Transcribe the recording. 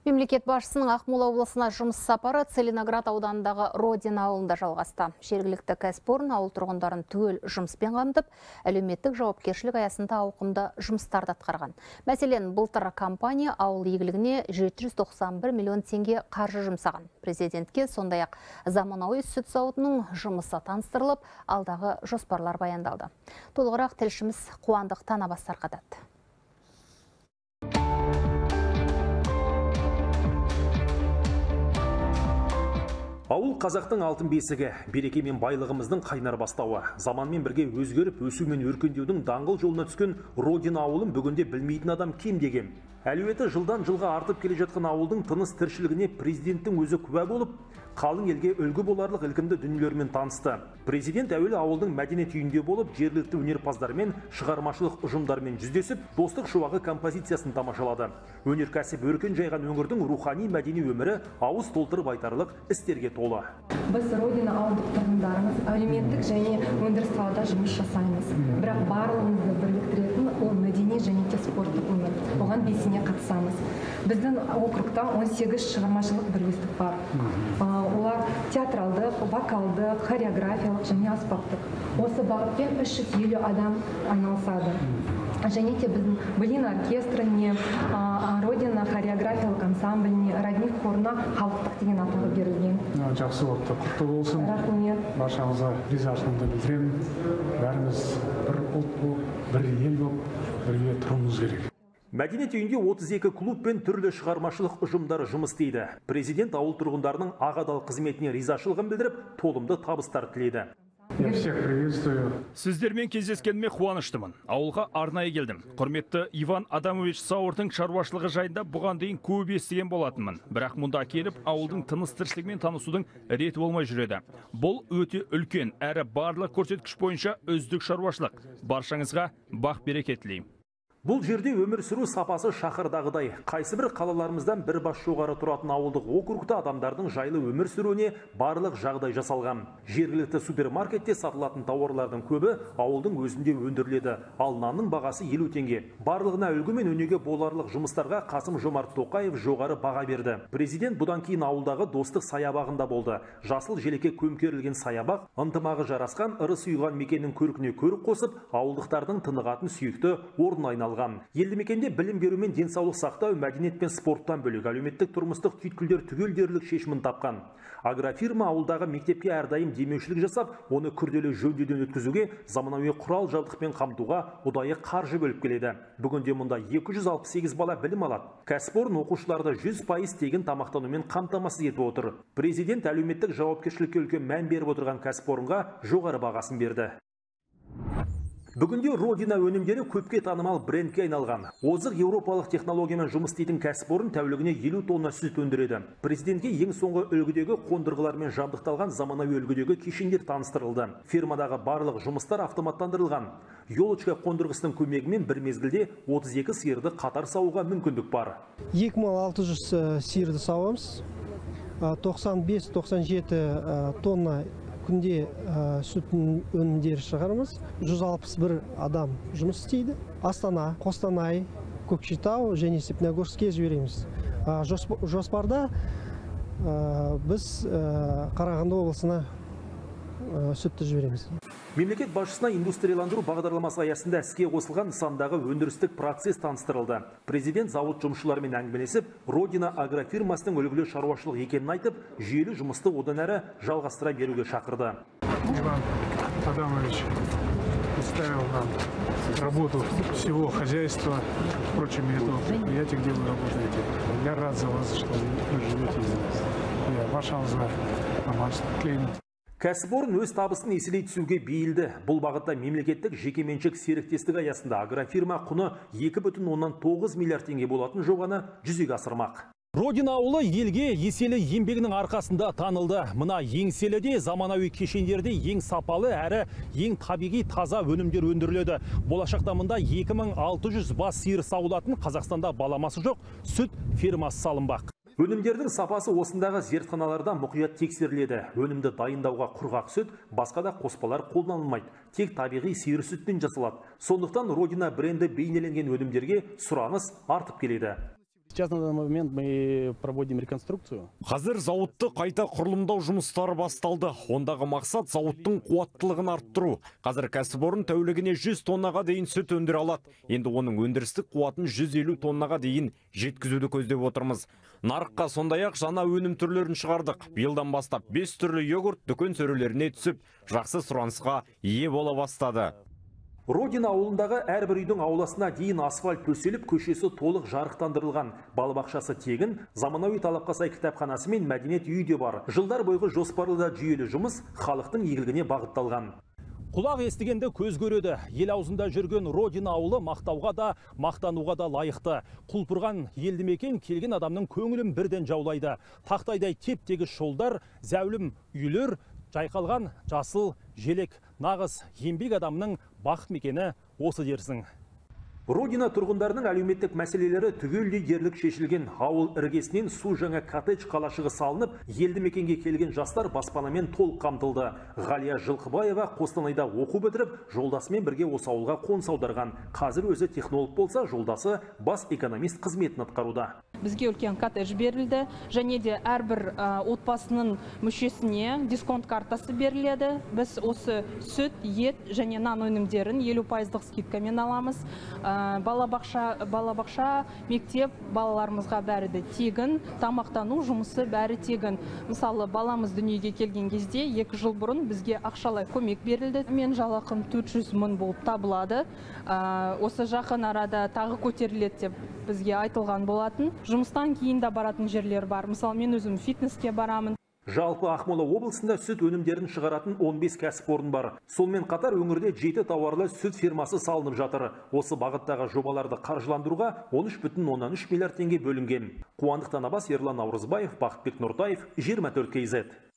Мемлекет басшысының Ақмола облысына жұмыс сапары Целиноград ауданындағы Родина ауылында жалғасты. Жергілікті кәсіпорын ауыл тұрғындарын түгел жұмыспен қамтып, әлеуметтік жауапкершілік аясында ауқымды жұмыстарды атқарған. Мәселен, былтыр компания ауыл игілігіне 791 миллион теңге қаржы жұмсаған. Президентке сондай-ақ заманауи сүт зауытының жұмысы таныстырылып, алдағы жоспарлар баяндалды. Толығырақ тілшіміз Қуандық Танабас тарқатады. Ауыл қазақтың алтын бесігі, береке мен байлығымыздың қайнар бастауы. Заманмен бірге өзгеріп, өсу мен өркендеудің даңғыл жолына түскен Родина ауылын бүгінде білмейтін адам кем деген. Әлеуеті жылдан жылға артып келе жатқан ауылдың тыныс тіршілігіне президенттің өзі куә болып, қалың елге үлгі боларлық ілкімді дүниелермен танысты. Президент әуелі ауылдың мәдениет үйінде болып, жергілікті өнерпаздармен, шығармашылық ұжымдармен жүздесіп, достық шуағы композициясын тамашалады. Өнеркәсіп өркен жайған өңірдің рухани мәдени өмірі ауыз толтырып айтарлық істерге толы. Біз Родина ауылдық тұрғындарымыз әлеуметтік және өндіріс салада жұмыс жасаймыз. Бірақ барлығымызды бірліктіретін ол мәдени және спорттық өмір. Оған белсене қатысамыз. Біздің округта 18 шығармашылық бірлестік бар. Олар театралдық, вокалдық, хореографиялық және аспаптық. Осы бағытпен 350 адам айналысады. Және де біздің Блин оркестріне, Родина хореографиялық ансамбліне, Радник хорына халықтық деген атағы берілген. Жақсы болыпты, құтты болсын. Рахмет. Баршаңызға ризашылығымды білдіремін. Бәріміз бір ұлт болып, бір ел болып, бірге тұруымыз керек. Мәдениет үйінде 32 клуб пен түрлі шығармашылық ұжымдары жұмыс істейді. Президент ауыл тұрғындарының ағадал қызметіне ризашылығын білдіріп, толымды табыстар тіледі. Я всех приветствую. Сіздермен кездескеніме қуаныштымын. Ауылға арнайы келдім. Құрметті Иван Адамович Сауырдың шаруашылығы жайында бұған дейін көп естіген болатынмын. Бірақ мұнда келіп, ауылдың тыныс тіршілігімен танысудың реті болмай жүреді. Бұл өте үлкен, әрі барлық көрсеткіш бойынша үздік шаруашылық. Баршаңызға бақ-береке тілеймін. Бұл жерде өмір сүру сапасы шақырдағыдай. Қайсы бір қалаларымыздан бір бас жоғары тұратын ауылдық округта адамдардың жайлы өмір сүруіне барлық жағдай жасалған. Жергілікті супермаркетте сатылатын тауарлардың көбі ауылдың өзінде өндіріледі. Ал нанның бағасы 50 теңге. Барлығына үлгі мен өнеге боларлық жұмыстарға Қасым-Жомарт Тоқаев жоғары баға берді. Президент бұдан кейін ауылдағы достық саябағында болды. Жасыл желекке көмкерілген саябақ ынтымағы жарасқан, ырыс ұйыған мекеннің көркіне көрік қосып, ауылдықтардың тынығатын сүйікті орын айналған. Елді мекенде білім беру мен денсаулық сақтау, мәдениет пен спорттан бөлек әлеуметтік тұрмыстық түйткілдер түгел дерлік шешімін тапқан. Агрофирма ауылдағы мектепке әрдайым демеушілік жасап, оны күрделі жөндеуден өткізуге, заманауи құрал жабдықпен қамтуға ұдайы қаржы бөліп келеді. Бүгінде мұнда 268 бала білім алады. Кәсіпорын оқушыларды 100% тегін тамақтанумен қамтамасыз етіп отыр. Президент әлеуметтік жауапкершілікке үлкен мән беріп отырған кәсіпорынға жоғары бағасын берді. Бүгінде Родина өнімдері көпке танымал брендке айналған. Озық еуропалық технологиямен жұмыс істейтін кәсіпорын тәулігіне 50 тонна сүт өндіреді. Президентке ең соңғы үлгідегі қондырғылармен жабдықталған заманауи үлгідегі кешендер таныстырылды. Фирмадағы барлық жұмыстар автоматтандырылған. Елочка қондырғысының көмегімен бір мезгілде 32 сиырды қатар сауға мүмкіндік бар. 2600 сиырды сауамыз, 95-97 тонна күнде сүттің өнімдері шығарамыз. 161 адам жұмыс істейді. Астана, Қостанай, Көкшетау және Степногорскке жібереміз. Жоспарда біз Қарағанды облысына сүтті жібереміз. Мемлекет басшысына индустрияландыру бағдарламасы аясында іске қосылған нысандағы өндірістік процесс таныстырылды. Президент зауыт жұмысшыларымен әңгімелесіп, Родина агрофирмасының үлгілі шаруашылық екенін айтып, жүйелі жұмысты одан әрі жалғастыра беруге шақырды. Иван Адамович представил нам работу всего хозяйства, впрочем, и этого предприятия, где вы работаете. Я рад за вас, что вы живете здесь. Я баршаңызға амандық тілеймін. Кәсіпорын өз табысын еселей түсуге бейілді. Бұл бағытта мемлекеттік жекеменшік серіктестік аясында агрофирма құны 2,9 миллиард теңге болатын жобаны жүзеге асырмақ. Родина ауылы елге еселі еңбегінің арқасында танылды. Мына еңселіде заманауи кешендерде ең сапалы әрі ең табиғи таза өнімдер өндіріледі. Болашақта мұнда 2600 бас сиыр саулатын Қазақстанда баламасы жоқ сүт фермасы салынбақ. Өнімдердің сапасы осындағы зертханаларда мұқият тексеріледі. Өнімді дайындауға құрғақ сүт, басқа да қоспалар қолданылмайды. Тек табиғи сиыр сүттен жасалады. Сондықтан Родина бренді бейнеленген өнімдерге сұраныс артып келеді. Сейчас на данный момент мы проводим реконструкцию. Қазір зауытты қайта құрылымдау жұмыстары басталды. Ондағы мақсат зауыттың қуаттылығын арттыру. Қазір кәсіпорын тәулігіне 100 тоннаға дейін сүт өндіре алады. Енді оның өндірістік қуатын 150 тоннаға дейін жеткізуді көздеп отырмыз. Нарыққа сондай-ақ жаңа өнім түрлерін шығардық. Биылдан бастап 5 түрлі йогурт дүкен сөрелеріне түсіп, жақсы сұранысқа ие бола бастады. Родина ауылындағы әрбір үйдің ауласына дейін асфальт төселіп, көшесі толық жарықтандырылған. Балабақшасы тегін, заманауи талапқа сай кітапханасы мен мәдениет үйі де бар. Жылдар бойғы жоспарлы да жүйелі жұмыс халықтың игілігіне бағытталған. Құлақ естігенде көз көреді. Ел аузында жүрген Родина ауылы мақтауға да, мақтануға да лайықты. Құлпырған елді мекен келген адамның көңілін бірден жаулайды. Тақтайдай теп-тегіс жолдар, зәулім үйлер, жайқалған жасыл желек. Нағыз еңбек адамның бақыт мекені осы дерсің. Родина тұрғындарының әлеуметтік мәселелері түгелдей дерлік шешілген. Ауыл іргесінен су жаңа коттедж қалашығы салынып, елді мекенге келген жастар баспанамен толық қамтылды. Ғалия Жылқыбаева Қостанайда оқу бітіріп, жолдасымен бірге осы ауылға қоныс аударған. Қазір өзі технолог болса, жолдасы бас экономист қызметін атқаруда. Бізге үлкен коттедж берілді, және де әрбір отбасының мүшесіне дисконт картасы беріледі. Біз осы сүт, ет және нан өнімдерін 50% скидкамен аламыз. Балабақша, мектеп балаларымызға бәрі де тегін, тамақтану жұмысы бәрі тегін. Мысалы, баламыз дүниеге келген кезде 2 жыл бұрын бізге ақшалай көмек берілді. Мен жалақым 400 мың болып табылады. Осы жақын арада тағы көтеріледі деп бізге айтылған болатын. Жұмыстан кейін де баратын жерлер бар. Мысалы, мен өзім фитнеске барамын. Жалпы Ақмола облысында сүт өнімдерін шығаратын 15 кәсіпорын бар. Сонымен қатар өңірде 7 тауарлы сүт фирмасы салынып жатыр. Осы бағыттағы жобаларды қаржыландыруға 13,3 миллиард теңге бөлінген. Қуандық Танабас, Ерлан Наурызбаев, Бақытбек Нұртаев, 24 KZ.